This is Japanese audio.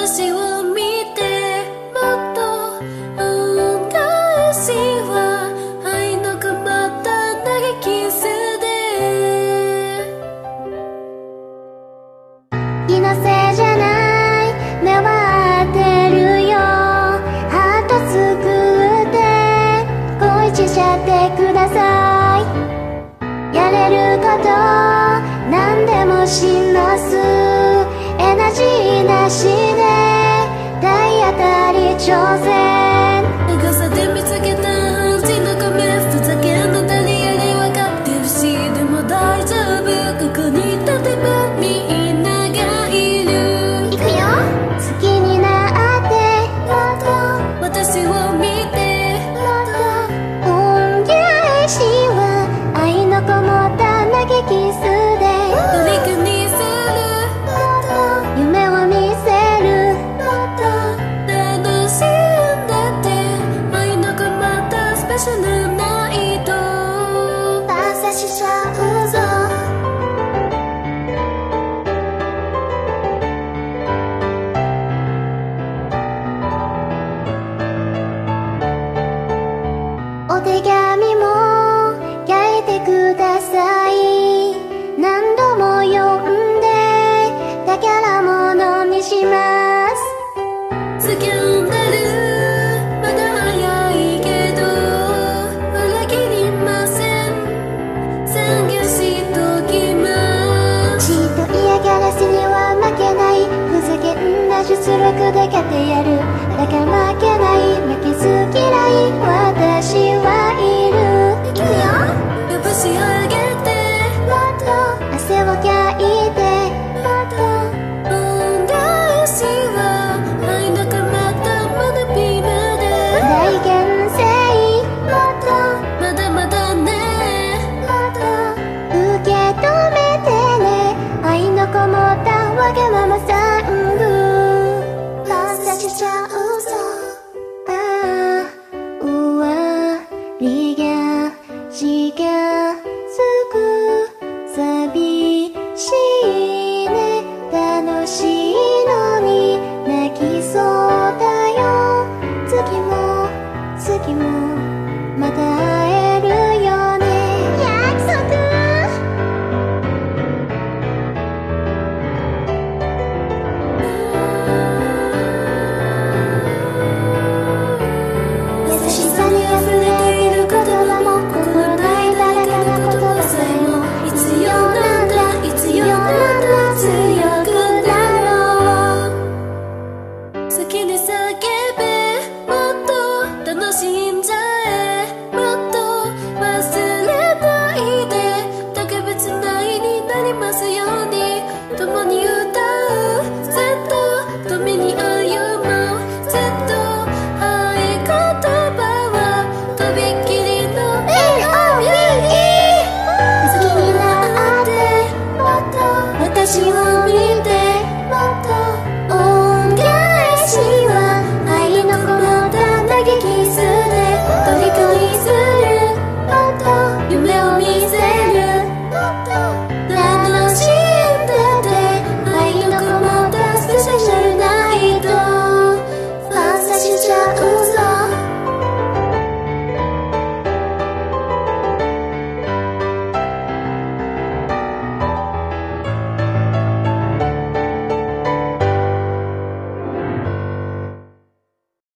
私を見てもっと恩返しは愛のこもった投げキスで気のせいじゃない目は当てるよハート救って恋しちゃってくださいやれること何でもしますエナジーなしで体当たり挑戦長さで見つけた半地の壁ふざけんのたりやり分かってるしでも大丈夫ここに立てばみんながいるいくよ好きになってもっと私を見てもっと恩返しは愛のこもった投げキスで虜にする夢を見せる楽しんでて愛のこもったスペシャルナイトパスしちゃうぞお手紙も書いてください何度も読んで宝物にしますスキャンダルまだ早いけど裏切りません探しときますちっと嫌がらせには負けないふざけんな実力で勝てやるだから負けない負けず嫌いは